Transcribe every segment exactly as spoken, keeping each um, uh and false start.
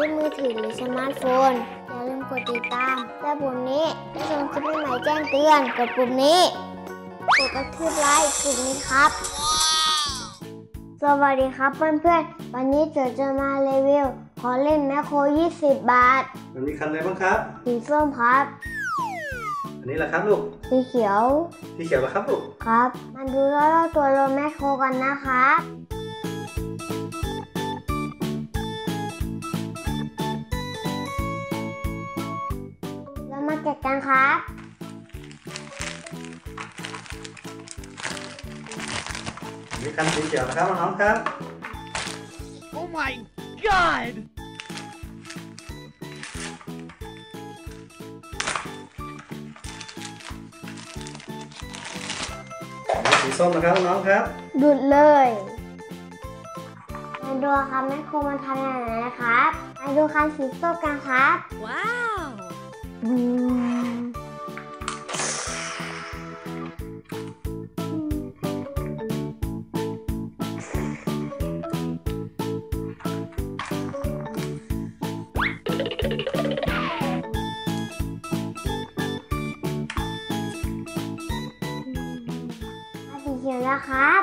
ล่นมือถือหรือสมาร์ทโฟนอย่าลืมกดติดตามและปุ่มนี้จะส่งคลิปใหม่ๆแจ้งเตือนกดปุ่มนี้กดกระทืบไลค์ปุ่มนี้ครับสวัสดีครับเพื่อนๆวันนี้เจอจะมารีวิวขอเล่นแมคโครยี่สิบบาทมันมีคันอะไรบ้างครับสีส้มครับอันนี้แหละครับลูกสีเขียวสีเขียวเหรอครับลูกครับมาดูรอบๆตัวรถแมคโครกันนะครับเรามาแกะกันครับมีคันสีเขียวนะครับน้องๆครับ Oh my God สีส้มนะครับน้องๆครับดูดเลยมาดูครับแมคโครมันทำยังไงนะครับมาดูคันสีส้มกันครับว้าวสีเขียวนะครับ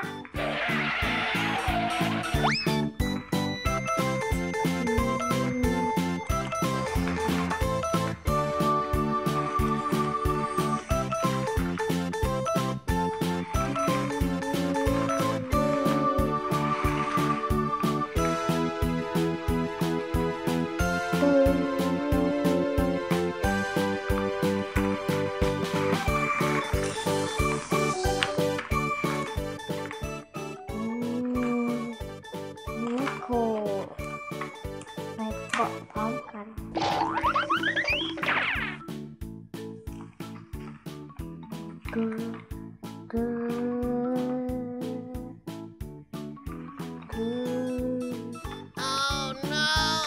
ไปเกาะพร้อมกันกูกูกู Oh no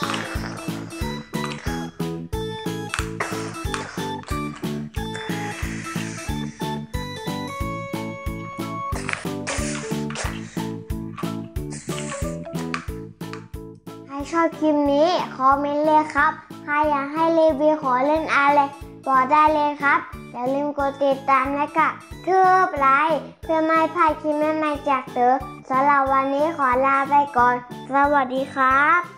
ใครชอบคลิปนี้คอมเมนต์เลยครับใครอยากให้รีวิวขอเล่นอะไรบอกได้เลยครับอย่าลืมกดติดตามและก็ทืบไลค์เพื่อไม่พลาดคลิปใหม่ๆจากเต๋อสำหรับวันนี้ขอลาไปก่อนสวัสดีครับ